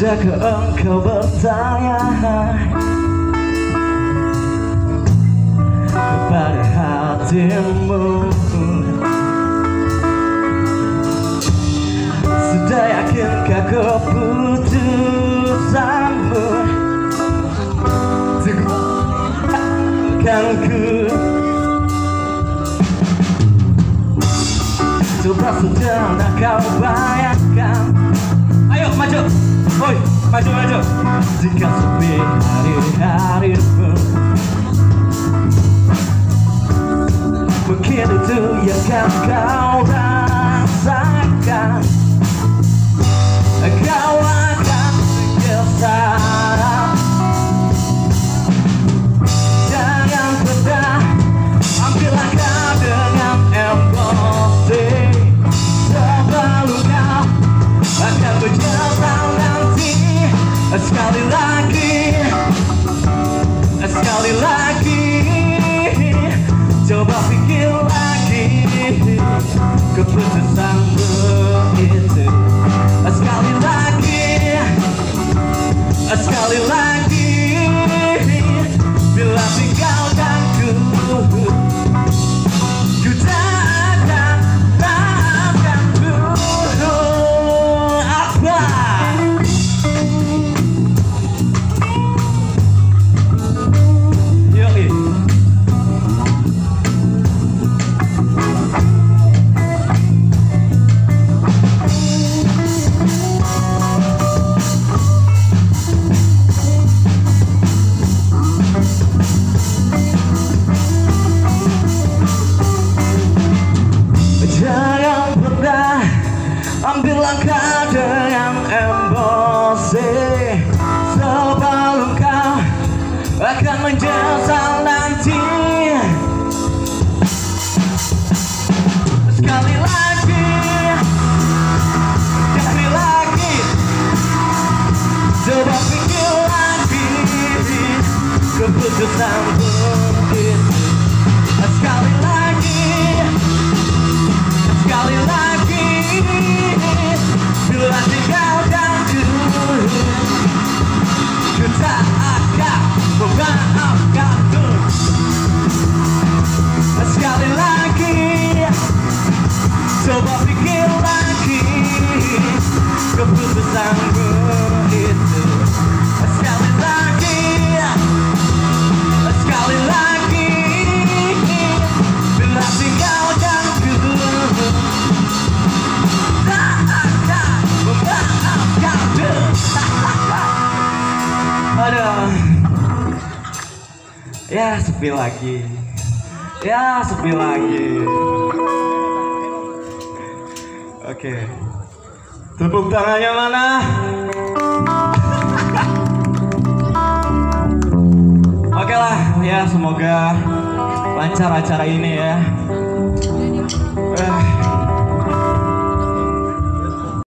Sudahkah engkau bertanya kepada hatimu? Sudah yakinkah keputusanmu? Teguhkanku. Coba sederhana kau bayangkan. Ayo maju, woi maju. Jika sepi hari-harimu, mungkin itu yang akan kau rasakan. Kau akan menyesal. Jangan pernah ambil langkah dengan emosi, sebelum kau akan menyesal nanti. Sekali lagi, coba pikir lagi keputusanmu itu. Sekali lagi, bila tinggalkanku, ku tak akan maafkanmu. Apa? Yoi. Jangan pernah ambil langkah dengan emosi, sebelum kau akan menyesal nanti. Sekali lagi, coba pikir lagi keputusanmu itu. Sekali lagi, bila tinggalkanku, ku tak akan memaafkanmu. Sekali lagi, coba pikir lagi keputusanmu itu. Sekali lagi, bila tinggalkanku, tak akan memaafkanmu. Aduh, ya sepi lagi. Oke, tepuk tangannya mana? Oke lah, ya semoga lancar acara ini ya.